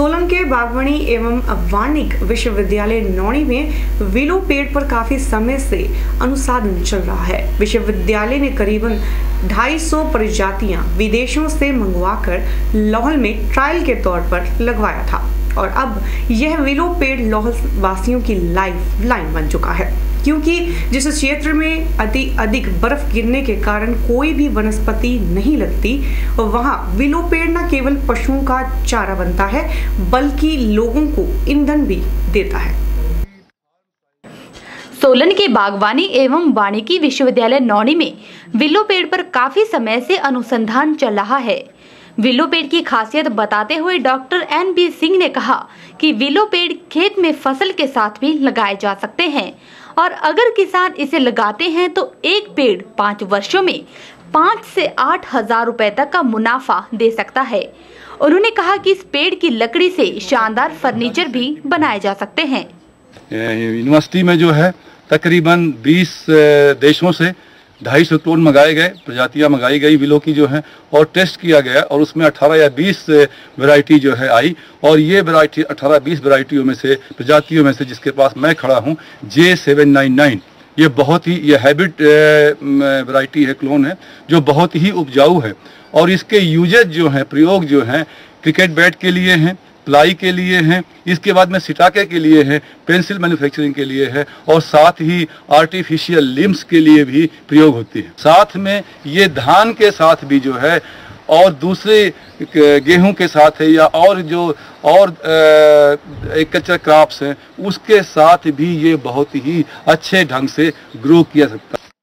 सोलन के बागवानी एवं वाणिज्य विश्वविद्यालय नौणी में विलो पेड़ पर काफी समय से अनुसंधान चल रहा है। विश्वविद्यालय ने करीबन 250 प्रजातियां विदेशों से मंगवाकर लाहौल में ट्रायल के तौर पर लगवाया था और अब यह विलो पेड़ लाहौल वासियों की लाइफ लाइन बन चुका है, क्योंकि जिस क्षेत्र में अधिक बर्फ गिरने के कारण कोई भी वनस्पति नहीं लगती, वहां विलो पेड़ न केवल पशुओं का चारा बनता है बल्कि लोगों को ईंधन भी देता है। सोलन के बागवानी एवं वाणिज्य विश्वविद्यालय नौणी में विलो पेड़ पर काफी समय से अनुसंधान चल रहा है। विलो पेड़ की खासियत बताते हुए डॉक्टर NB सिंह ने कहा कि विलो पेड़ खेत में फसल के साथ भी लगाए जा सकते हैं और अगर किसान इसे लगाते हैं तो एक पेड़ 5 वर्षों में 5 से 8 हजार रुपए तक का मुनाफा दे सकता है। उन्होंने कहा कि इस पेड़ की लकड़ी से शानदार फर्नीचर भी बनाए जा सकते हैं। यूनिवर्सिटी में जो है तकरीबन 20 देशों से 250 क्लोन मंगाए गए, प्रजातियां मंगाई गई विलो की जो है और टेस्ट किया गया और उसमें 18 या 20 वैरायटी जो है आई और ये वैरायटी 18-20 वैरायटियों में से प्रजातियों में से जिसके पास मैं खड़ा हूँ J799, ये बहुत ही ये हाइब्रिड वैरायटी है, क्लोन है जो बहुत ही उपजाऊ है और इसके यूजेज जो हैं, प्रयोग जो हैं क्रिकेट बैट के लिए हैं, प्लाई के लिए हैं, इसके बाद में सिटाके के लिए है, पेंसिल मैन्युफैक्चरिंग के लिए है और साथ ही आर्टिफिशियल लिम्स के लिए भी प्रयोग होती है। साथ में ये धान के साथ भी जो है और दूसरे गेहूं के साथ है या और जो और एग्रीकल्चर क्रॉप्स हैं उसके साथ भी ये बहुत ही अच्छे ढंग से ग्रो किया सकता है।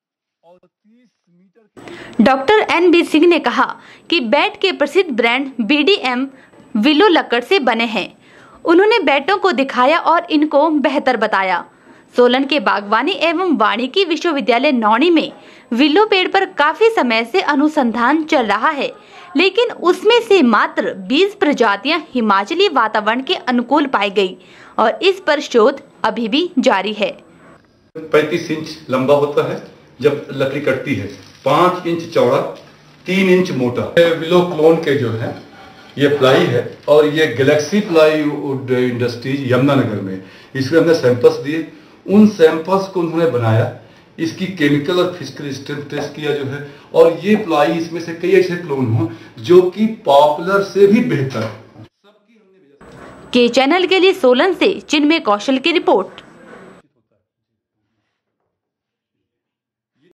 डॉक्टर NB सिंह ने कहा कि बैट के प्रसिद्ध ब्रांड BDM विलो लकड़ से बने हैं। उन्होंने बैटों को दिखाया और इनको बेहतर बताया। सोलन के बागवानी एवं वाणिज्य विश्वविद्यालय नौणी में विलो पेड़ पर काफी समय से अनुसंधान चल रहा है, लेकिन उसमें से मात्र 20 प्रजातियां हिमाचली वातावरण के अनुकूल पाई गई और इस पर शोध अभी भी जारी है। 35 इंच लंबा होता है जब लकड़ी कटती है, 5 इंच चौड़ा, 3 इंच मोटा। विलो क्लोन के जो है ये प्लाई है और ये गैलेक्सी प्लाईवुड इंडस्ट्रीज यमुनानगर में, इसमें हमने सैंपल्स दिए, उन सैंपल्स को उन्होंने बनाया, इसकी केमिकल और फिजिकल स्ट्रेंथ टेस्ट किया जो है और ये प्लाई इसमें से कई ऐसे क्लोन हो जो कि पॉपुलर से भी बेहतर है। के चैनल के लिए सोलन से चिन्मय कौशल की रिपोर्ट।